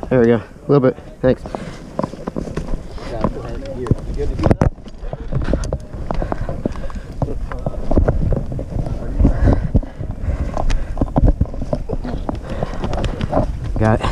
There we go. A little bit. Thanks. Yeah, go ahead. You good to do that? Got it.